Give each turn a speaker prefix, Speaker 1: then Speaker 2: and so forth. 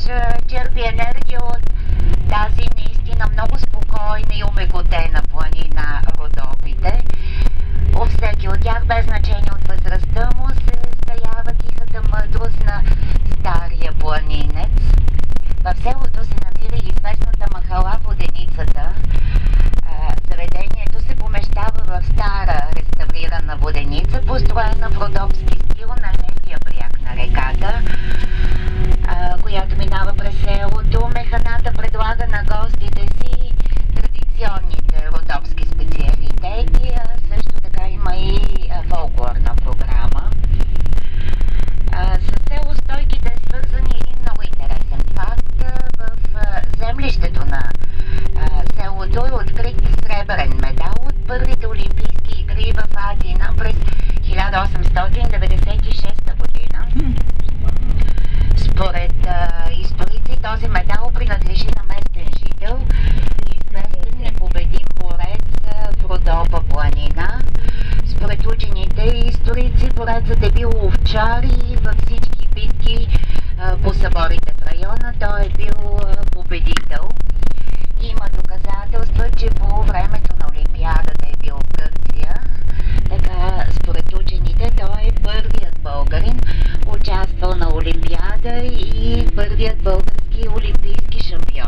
Speaker 1: черпи енергия от тази наистина много спокойна и умекотена планина Родопите. У всеки от тях, без значение от възрастта му, се стаява тихата мъдрост на стария планинец. В селото се намира и известната махала Воденицата. Заведението се помещава в стара реставрирана воденица, построена в родопски стил на левия бряг на реката, която минава през селото. Механата предлага на гостите си традиционните родопски специалитети, а също така има и фолклорна програма. С село Стойките е свързан един много интересен факт. В землището на селото е открит сребърен медал от първите олимпийски игри в Атина през 1896 година. Според историци този медал принадлежи на местен жител, известен непобедим борец в Родопа планина. Според учените и историци борецът е бил овчар и във всички битки по съборите в района той е бил победител. Има доказателства, че по времето на Олимпиадата е бил в Гърция. Така, според учените, той е първият българин, участвал на Олимпиада и първият български олимпийски шампион.